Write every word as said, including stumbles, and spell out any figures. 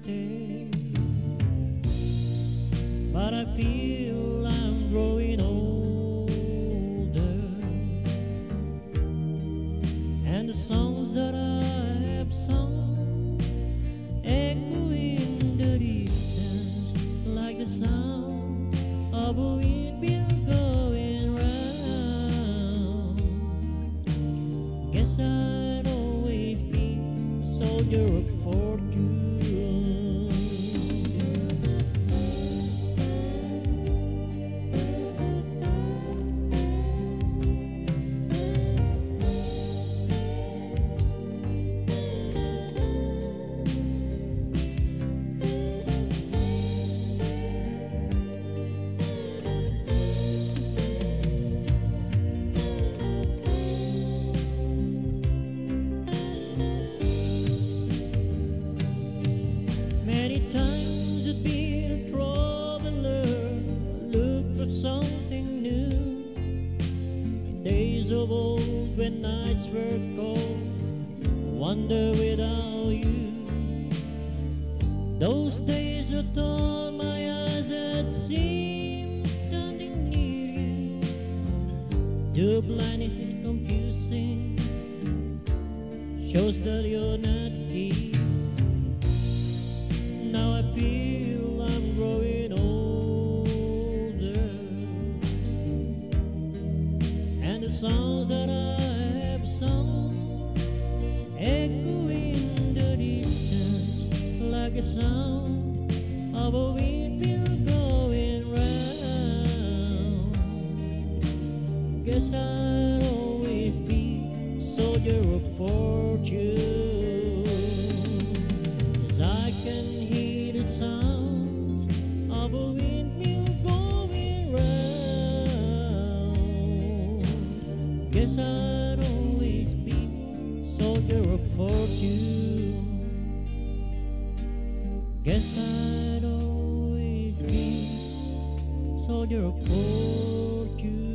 stay. But I feel I'm growing older, and the songs that I have sung echo in the distance like the sound of a windmill going round. Guess I'd always be a soldier of fortune. Many times I've been a traveler, looked for something new. In days of old when nights were cold, I wonder without you. Those days I thought my eyes had seen standing near you. The blindness is confusing, shows that you're not here. Now I feel I'm growing older, and the songs that I have sung echo in the distance like a sound of a windmill going round. Guess I'll always be a soldier of fortune, 'cause I can hear the sounds of a windmill going round. Guess I'd always be soldier of fortune. Guess I'd always be soldier of fortune.